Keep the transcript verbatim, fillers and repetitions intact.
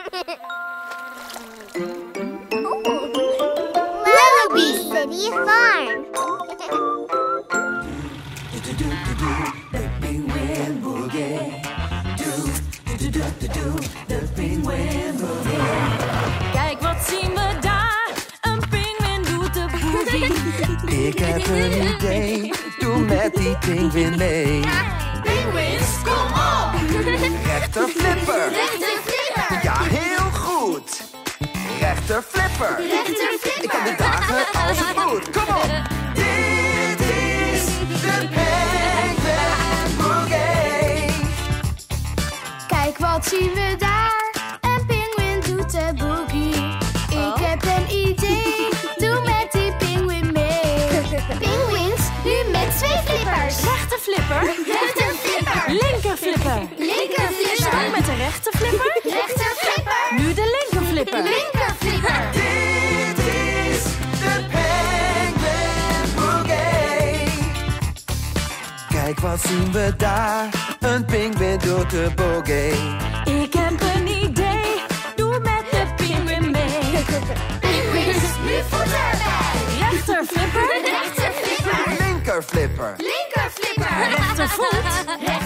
Lellobee City Farm. De pinguïn boogie. De pinguïn boogie. Kijk, wat zien we daar? Een pinguïn doet de boogie. Ik heb een idee, doe met die pinguïn mee. Pinguïns, kom op! Rechter flipper. Rechter flipper. Ja, heel goed. Rechter flipper. Rechter flipper. Ik kan de dagen als het moet. Kom op. Dit is de pinguïn boogie. Kijk, wat zien we daar? Een pinguïn doet de boogie. Ik heb een idee, doe met die pinguïn mee. Pinguïns, nu met twee flippers. Rechter flipper. Rechter flipper. Linker flipper. Linker Start flipper. met de rechter flipper. Rechter flipper. Nu de linker flipper. Linker flipper. Dit is de pinguïn boogie. Kijk, wat zien we daar? Een pinguïn doet de boogie. Ik heb een idee, doe met de pinguïn mee. Pinguïns, nu voet erbij. Rechter flipper. Rechter flipper. Linker flipper. Linker flipper. Rechtervoet.